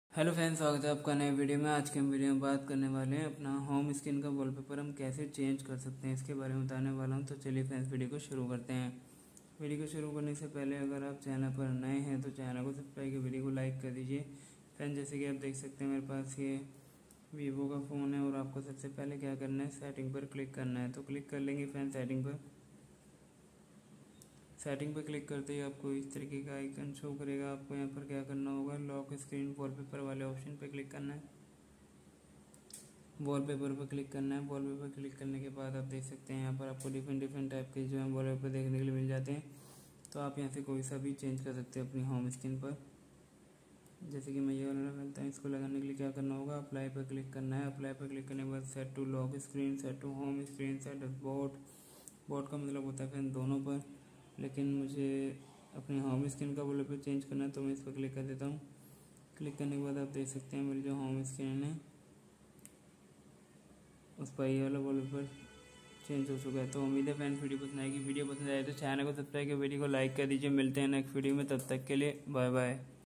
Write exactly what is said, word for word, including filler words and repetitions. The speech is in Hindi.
हेलो फ्रेंड्स, स्वागत है आपका नए वीडियो में। आज के हम वीडियो में बात करने वाले हैं अपना होम स्क्रीन का वॉलपेपर हम कैसे चेंज कर सकते हैं, इसके बारे में बताने वाला हूं। तो चलिए फ्रेंड्स, वीडियो को शुरू करते हैं। वीडियो को शुरू करने से पहले अगर आप चैनल पर नए हैं तो चैनल को सब्सक्राइब कर वीडियो को लाइक कर दीजिए। फ्रेंड्स, जैसे कि आप देख सकते हैं मेरे पास ये वीवो का फ़ोन है और आपको सबसे पहले क्या करना है, सेटिंग पर क्लिक करना है। तो क्लिक कर लेंगे फ्रेंड्स सेटिंग पर। सेटिंग पर क्लिक करते ही आपको इस तरीके का आइकन शो करेगा। आपको यहाँ पर क्या करना होगा, लॉक स्क्रीन वॉलपेपर वाले ऑप्शन पर क्लिक करना है। वॉलपेपर पर क्लिक करना है। वॉलपेपर क्लिक करने के बाद आप देख सकते हैं यहाँ पर आपको डिफरेंट डिफरेंट टाइप के जो है वॉलपेपर देखने के लिए मिल जाते हैं। तो आप यहाँ से कोई सा भी चेंज कर सकते हैं अपनी होम स्क्रीन पर। जैसे कि मैं ये वाला लगाता हूँ, इसको लगाने के लिए क्या करना होगा, अप्लाई पर क्लिक करना है। अप्लाई पर क्लिक करने के बाद set to lock screen, set to home screen, set both. Both का मतलब होता है फ्रेंड दोनों पर, लेकिन मुझे अपनी होम स्क्रीन का वॉलपेपर चेंज करना है तो मैं इस पर क्लिक कर देता हूँ। क्लिक करने के बाद आप देख सकते हैं मेरी जो होम स्क्रीन है उस पर ये वाला वॉलपेपर चेंज हो चुका है। तो उम्मीद है फ्रेंड्स वीडियो पसंद आएगी। वीडियो पसंद आए तो चैनल को सब्सक्राइब कर वीडियो को लाइक कर दीजिए। मिलते हैं नेक्स्ट वीडियो में, तब तक के लिए बाय बाय।